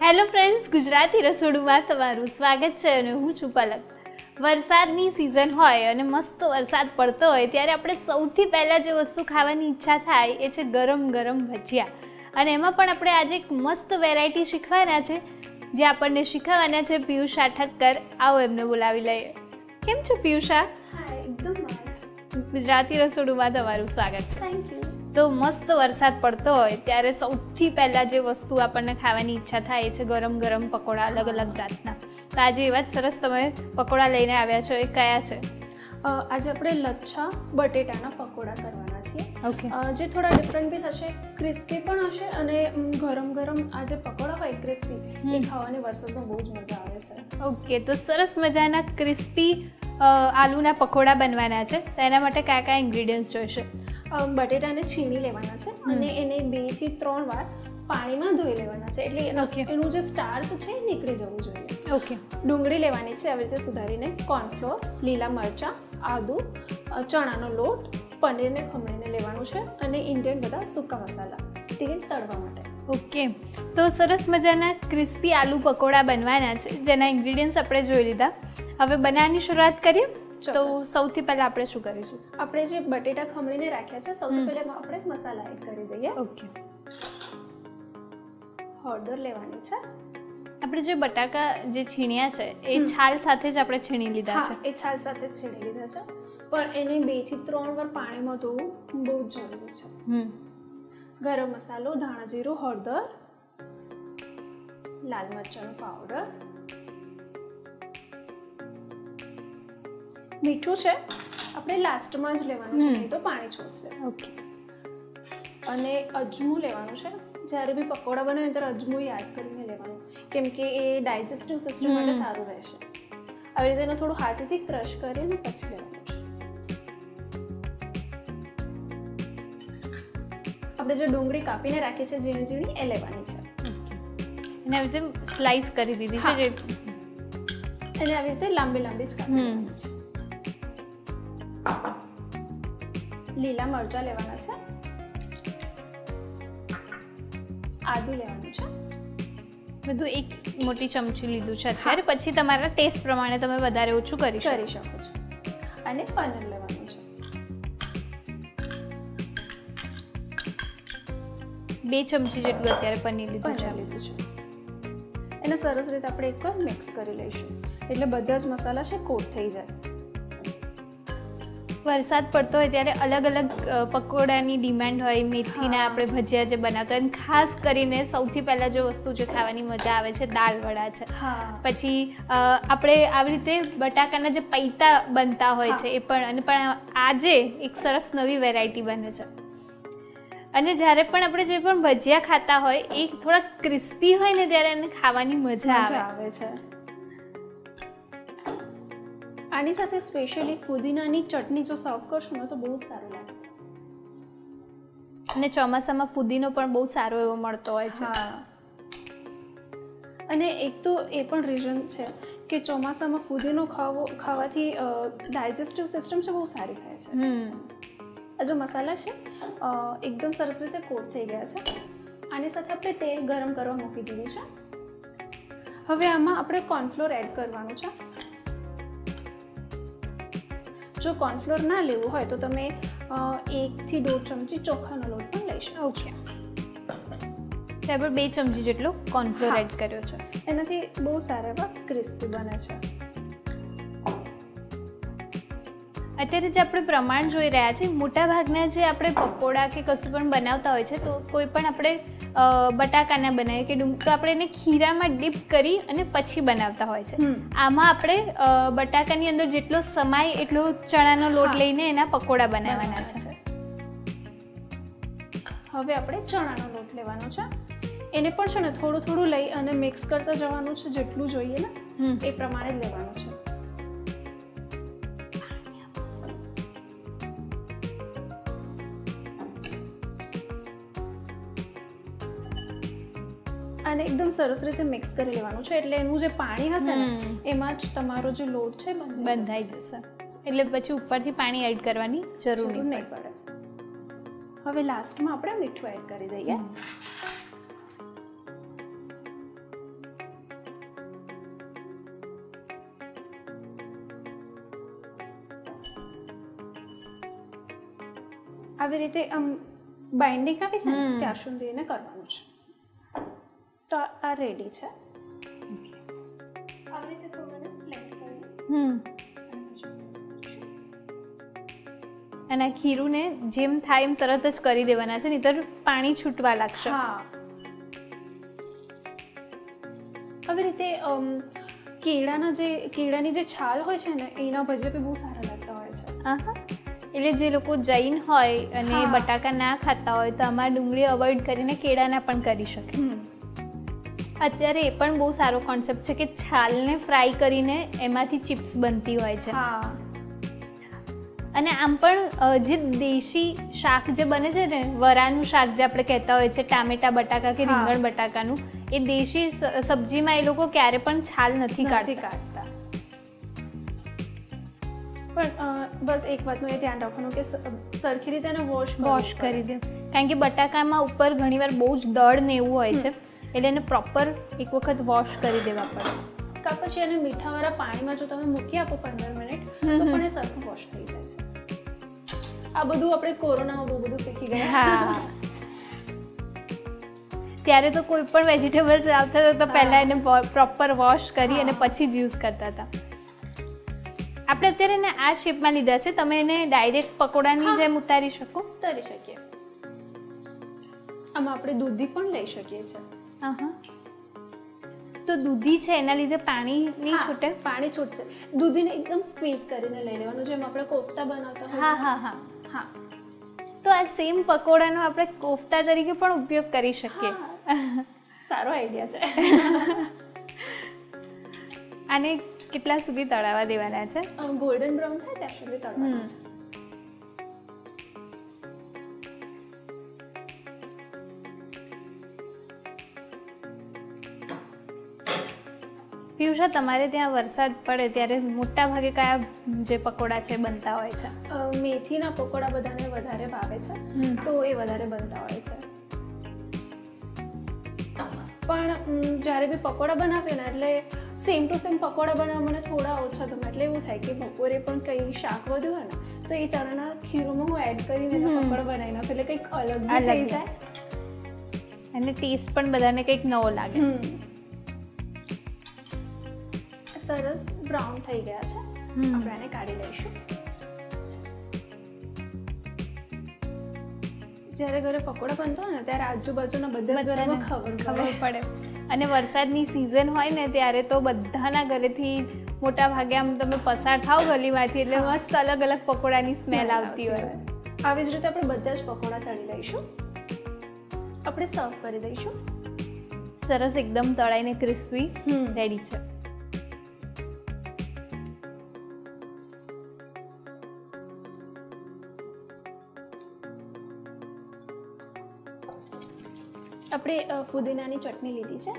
Hello friends, Gujarati રસોડુંમાં તમારું સ્વાગત છે અને હું છું પલક. વરસાદની સિઝન હોય અને મસ્ત વરસાદ પડતો હોય ત્યારે આપણે સૌથી પહેલાં જે વસ્તુ ખાવાની ઈચ્છા થાય એ છે ગરમ ગરમ ભજીયા. અને એમાં પણ આપણે આજે એક મસ્ત વેરાયટી શીખવાના છે જે આપણને શીખવાના છે પિયુષા ઠક્કર. આવો એમને બોલાવી લઈએ. કેમ છો પિયુષા? હા, એકદમ મસ્ત. ગુજરાતી રસોડુંમાં તમારું સ્વાગત છે. Thank you. તો મસ્ત વરસાદ પડતો હોય ત્યારે સૌથી પહેલાં જે વસ્તુ આપણને ખાવાની ઈચ્છા થાય એ છે ગરમ ગરમ પકોડા, અલગ અલગ જાતના. તો આજે એવા જ સરસ તમે પકોડા લઈને આવ્યા છો. એ કયા છે? આજે આપણે લચ્છા બટેટાના પકોડા કરવાના છીએ. ઓકે. જે થોડા ડિફરન્ટ બી થશે, ક્રિસ્પી પણ હશે અને ગરમ ગરમ આ જે પકોડા હોય ક્રિસ્પી એ ખાવાની વરસાદમાં બહુ જ મજા આવે છે. ઓકે, તો સરસ મજાના ક્રિસ્પી આલુના પકોડા બનવાના છે. તો એના માટે કયા કયા ઇન્ગ્રીડિયન્ટ્સ જોઈશે? બટેટાને છીણી લેવાના છે અને એને 2 થી 3 વાર પાણીમાં ધોઈ લેવાના છે, એટલે એનું જે સ્ટાર્ચ છે એ નીકળી જવું જોઈએ. ઓકે. ડુંગળી લેવાની છે આવી રીતે સુધારીને, કોર્નફ્લોર, લીલા મરચાં, આદુ, ચણાનો લોટ, પનીરને ખમણીને લેવાનું છે અને ઇન્ડિયન બધા સૂકા મસાલા, તેલ તળવા માટે. ઓકે, તો સરસ મજાના ક્રિસ્પી આલુ પકોડા બનવાના છે જેના ઇન્ગ્રીડિયન્ટ્સ આપણે જોઈ લીધા. હવે બનાવવાની શરૂઆત કરીએ. તો સૌથી પહેલાં આપણે શું કરીશું? આપણે જે બટેટા ખમણીને રાખ્યા છે સૌથી પહેલાં આપણે મસાલા એડ કરી દઈએ. ઓકે. હળદર લેવાની છે. આપણે જે બટાકા જે છીણ્યા છે એ છાલ સાથે જ આપણે છીણી લીધા છે. એ છાલ સાથે જ છીણી લીધા છે, પણ એને 2 થી 3 વાર પાણીમાં ધોવું બહુ જ જરૂરી છે. ગરમ મસાલો, ધાણા જીરું, હળદર, લાલ મરચાંનો પાવડર, મીઠું છે આપણે લાસ્ટમાં જ લેવાનું છે, નહીં તો પાણી છોડશે. ઓકે. અને અજમું લેવાનું છે. જ્યારે બી પકોડા બનાવે ત્યારે અજમું યાદ કરીને લેવાનું, કેમ કે એ ડાયજેસ્ટિવ સિસ્ટમ માટે સારું રહેશે. આવી રીતે એને થોડું હાથેથી ક્રશ કરીને પછી લેવાનું છે. આપણે જે ડુંગળી કાપીને રાખી છે ઝીણી ઝીણી એ લેવાની છે. અને આવી રીતે સ્લાઇસ કરી દીધી છે. એને આવી રીતે લાંબી લાંબી જ કાપી લેવાની છે. લીલા મરચાં લેવાના છે, આદુ લેવાનું છે. બધું એક મોટી ચમચી લીધું છે અત્યારે. પછી તમારા ટેસ્ટ પ્રમાણે તમે વધારે ઓછું કરી શકો છો. અને પનીર લેવાનું છે. 2 ચમચી જેટલું અત્યારે પનીર લીધું છે. એને સરસ રીતે આપણે એકવાર મિક્સ કરી લઈશું એટલે બધા જ મસાલા છે કોટ થઈ જાય. વરસાદ પડતો હોય ત્યારે અલગ અલગ પકોડાની ડિમાન્ડ હોય. મેથીના આપણે ભજીયા જે બનાવતા હોય, ખાસ કરીને સૌથી પહેલાં જો વસ્તુ જે ખાવાની મજા આવે છે દાળવડા છે. પછી આપણે આવી રીતે બટાકાના જે પૈતા બનતા હોય છે એ પણ આજે એક સરસ નવી વેરાયટી બને છે. અને જ્યારે પણ આપણે જે પણ ભજીયા ખાતા હોય એ થોડા ક્રિસ્પી હોય ને ત્યારે એને ખાવાની મજા આવે છે. આની સાથે સ્પેશિયલી ફુદીનાની ચટણી જો સર્વ કરશું ને તો બહુ જ સારું લાગશે. અને ચોમાસામાં ફુદીનો પણ બહુ સારો એવો મળતો હોય છે. અને એક તો એ પણ રીઝન છે કે ચોમાસામાં ફુદીનો ખાવાથી ડાયજેસ્ટિવ સિસ્ટમ છે બહુ સારી થાય છે. આ જો મસાલા છે એકદમ સરસ રીતે કોટ થઈ ગયા છે. આની સાથે આપણે તેલ ગરમ કરવા મૂકી દીધું છે. હવે આમાં આપણે કોર્નફ્લોર એડ કરવાનું છે. જો કોર્નફ્લોર ના લેવું હોય તો તમે 1 થી 1.5 ચમચી ચોખાનો લોટ પણ લઈ શકો. ઓકે. ત્યાં પર 2 ચમચી જેટલો કોર્નફ્લોર એડ કર્યો છે. એનાથી બહુ સારા એવા ક્રિસ્પી બને છે. અત્યારે જે આપણે પ્રમાણ જોઈ રહ્યા છીએ, મોટાભાગના જે આપણે પકોડા કે કશું પણ બનાવતા હોય છે તો કોઈ પણ આપણે બટાકાના બનાવીએ કે તો આપણે એને ખીરામાં ડીપ કરી અને પછી બનાવતા હોય છે. આમાં આપણે બટાકાની અંદર જેટલો સમાય એટલો ચણાનો લોટ લઈને એના પકોડા બનાવવાના છે. હવે આપણે ચણાનો લોટ લેવાનો છે. એને પણ છે ને થોડું થોડું લઈ અને મિક્સ કરતા જવાનું છે. જેટલું જોઈએ ને એ પ્રમાણે જ લેવાનું છે. અને એકદમ સરસ રીતે મિક્સ કરી લેવાનું છે એટલે એનું જે પાણી હશે ને એમાં જ તમારો જે લોટ છે બંધાઈ જશે. એટલે પછી ઉપરથી પાણી એડ કરવાની જરૂર નહીં પડે. હવે લાસ્ટમાં આપણે મીઠું એડ કરી દઈએ. આવી રીતે બાઇન્ડિંગ આવી છે ત્યાં સુધી એને કરવાનું છે. તો આ રેડી છે. આવી રીતે થોડું ફ્લેટ કરી અને ખીરુંને જેમ થાય એમ તરત જ કરી દેવાના છે, નહીંતર પાણી છૂટવા લાગશે. હા, આવી રીતે કેળાની જે છાલ હોય છે ને એના ભજીયા બી બહુ સારા લાગતા હોય છે. એટલે જે લોકો જૈન હોય અને બટાકા ના ખાતા હોય તો આમાં ડુંગળી અવોઇડ કરીને કેળાના પણ કરી શકે. અત્યારે એ પણ બહુ સારો કોન્સેપ્ટ છે કે છાલને ફ્રાય કરીને એમાંથી ચિપ્સ બનતી હોય છે. અને આમ પણ જે દેશી શાક જે બને છે ને, વરાનું શાક જે આપણે કહેતા હોય છે, ટામેટા બટાકા કે રીંગણ બટાકાનું, એ દેશી સબ્જીમાં એ લોકો ક્યારે પણ છાલ નથી કાઢતા. પણ બસ એક વાતનું એ ધ્યાન રાખવાનું કે સરખી રીતે એને વોશ કરી દે, કારણ કે બટાકામાં ઉપર ઘણીવાર બહુ જ દળ ને એવું હોય છે, એટલે એને પ્રોપર એક વખત વોશ કરી દેવા પડે. કાં પછી એને મીઠાવાળા પાણીમાં જો તમે મૂકી આપો 15 મિનિટ તો પણ એ સરખું વોશ થઈ જાય છે. આ બધું આપણે કોરોનામાં બહુ બધું શીખી ગયા. ત્યારે તો કોઈ પણ વેજીટેબલ્સ આવતા હતા તો પહેલાં એને પ્રોપર વોશ કરી અને પછી જ યુઝ કરતા હતા. આપણે અત્યારે એને આ શેપમાં લીધા છે, તમે એને ડાયરેક્ટ પકોડાની જેમ ઉતારી શકો. ઉતારી શકીએ. આમાં આપણે દૂધી પણ લઈ શકીએ છીએ. તો દૂધી છે એના લીધે પાણી નહીં છૂટે? પાણી છૂટશે. દૂધીને એકદમ સ્ક્વીઝ કરીને લઈ લેવાનું, જેમ આપણે કોફતા બનાવતા હોય. હા. તો આ સેમ પકોડાનો આપણે કોફતા તરીકે પણ ઉપયોગ કરી શકીએ. સારો આઈડિયા છે. આને કેટલા સુધી તળાવવા દેવાના છે? ગોલ્ડન બ્રાઉન થાય ત્યાં સુધી તળવાના છે. પિયુષા, તમારે ત્યાં વરસાદ પડે ત્યારે મોટા ભાગે કયા જે પકોડા છે બનતા હોય છે? મેથીના પકોડા બધાને વધારે ભાવે છે, તો એ વધારે બનતા હોય છે. પણ જ્યારે બી પકોડા બનાવીએ ને એટલે સેમ ટુ સેમ પકોડા બનાવવા મને થોડા ઓછા ગમે. એટલે એવું થાય કે બપોરે પણ કંઈ શાક વધ્યું હોય ને તો એ ચણાના ખીરુંમાં હું એડ કરીને પકોડા બનાવી નાખું, એટલે કંઈક અલગ થઈ જાય અને ટેસ્ટ પણ બધાને કંઈક નવો લાગે. સરસ બ્રાઉન થઈ ગયા છે, આપણે આને કાઢી લઈશું. જ્યારે ઘરે પકોડા બનતો હોય ને ત્યારે આજુબાજુના બધા ઘરમાં ખબર પડે. અને વરસાદની સિઝન હોય ને ત્યારે તો બધાના ઘરેથી મોટા ભાગે આમ તમે પસાર થાવ ગલીમાંથી એટલે મસ્ત અલગ અલગ પકોડાની સ્મેલ આવતી હોય. આવી જ રીતે આપણે બધા જ પકોડા તળી લઈશું. આપણે સર્વ કરી દઈશું. સરસ એકદમ તળાઈને ક્રિસ્પી રેડી છે. આપણે ફુદીનાની ચટણી લીધી છે.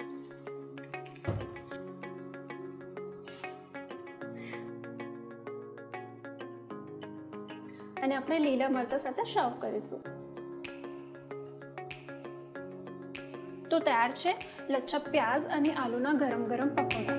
અને આપણે લીલા મરચાં સાથે સર્વ કરીશું. તો તૈયાર છે લચ્છા પ્યાઝ અને આલુના ગરમ ગરમ પકોડા.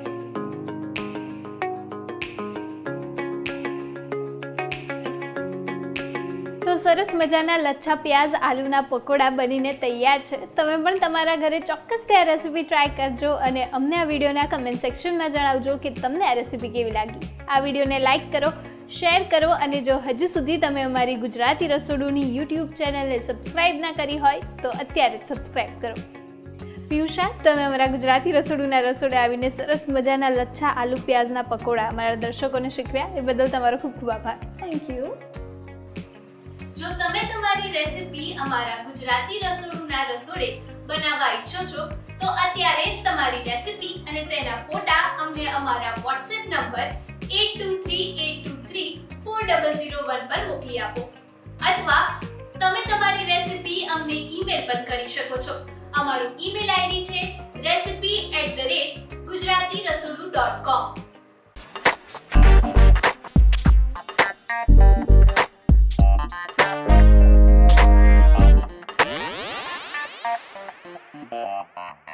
તો સરસ મજાના લચ્છા પ્યાઝ આલુના પકોડા બનીને તૈયાર છે. તમે પણ તમારા ઘરે ચોક્કસથી આ રેસીપી ટ્રાય કરજો અને અમને આ વિડીયોના કમેન્ટ સેક્શનમાં જણાવજો કે તમને આ રેસીપી કેવી લાગી. આ વિડીયોને લાઇક કરો, શેર કરો અને જો હજુ સુધી તમે અમારી ગુજરાતી રસોડુંની યુટ્યુબ ચેનલને સબસ્ક્રાઈબ ના કરી હોય તો અત્યારે જ સબસ્ક્રાઈબ કરો. પિયુષા, તમે અમારા ગુજરાતી રસોડુંના રસોડે આવીને સરસ મજાના લચ્છા આલુ પ્યાઝના પકોડા અમારા દર્શકોને શીખવ્યા, એ બદલ તમારો ખૂબ ખૂબ આભાર. Thank you. જો તમે તમારી રેસીપી અમારા ગુજરાતી રસોડુંના રસોડે બનાવવા ઈચ્છો છો તો અત્યારે જ તમારી રેસીપી અને તેના ફોટા અમને અમારા WhatsApp નંબર 8238234001 પર મોકલી આપો અથવા તમે તમારી રેસીપી અમને ઈમેલ પણ કરી શકો છો. અમારું ઈમેલ આઈડી છે recipe@gujaratiRasodu.com. Bye.